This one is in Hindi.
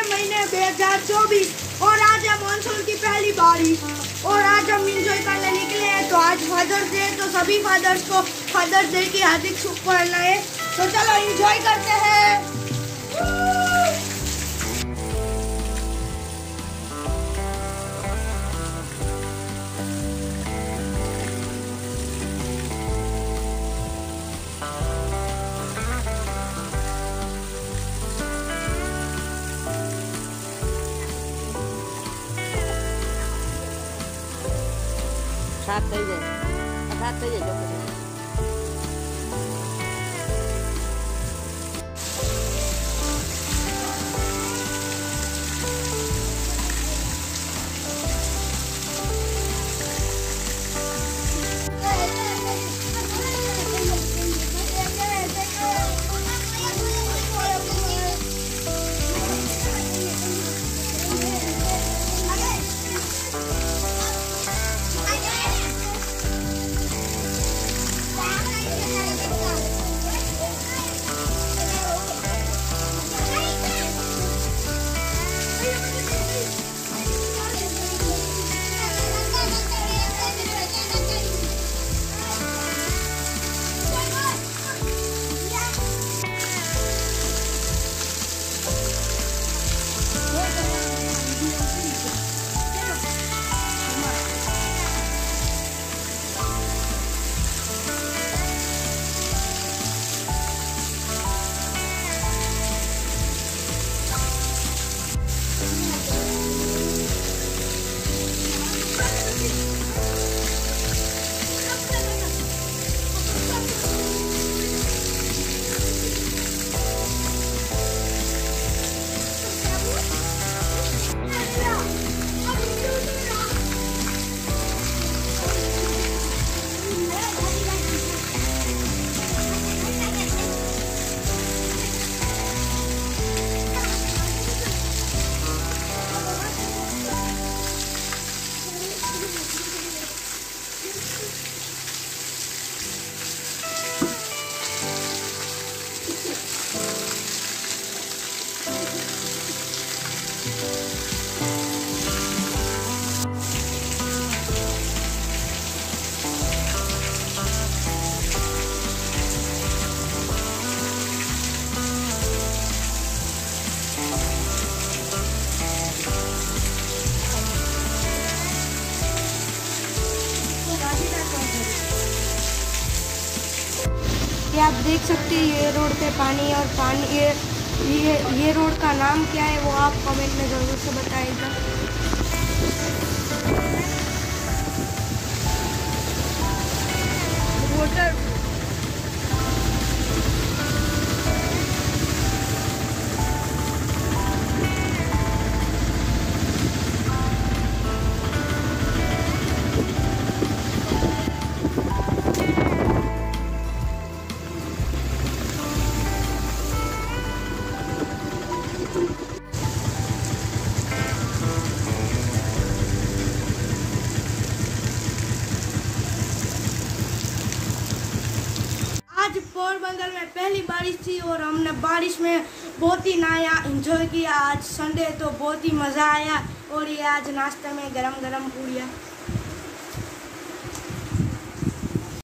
महीने 2024 और आज है मानसून की पहली बारिश और आज हम एंजॉय करने निकले हैं। तो आज फादर्स डे, तो सभी फादर्स को फादर्स डे की हार्दिक शुभकामनाएं। तो चलो एंजॉय करते हैं। સાત થઈ જાય, સાત થઈ જાય ચોક્કસ. आप देख सकते हैं ये रोड पे पानी और पानी ये रोड का नाम क्या है वो आप कमेंट में ज़रूर से बताइएगा। वाटर आज पोरबंदर में पहली बारिश थी और हमने बारिश में बहुत ही नहाया, एंजॉय किया। आज संडे तो बहुत ही मज़ा आया और ये आज नाश्ते में गरम गरम पूड़ियाँ।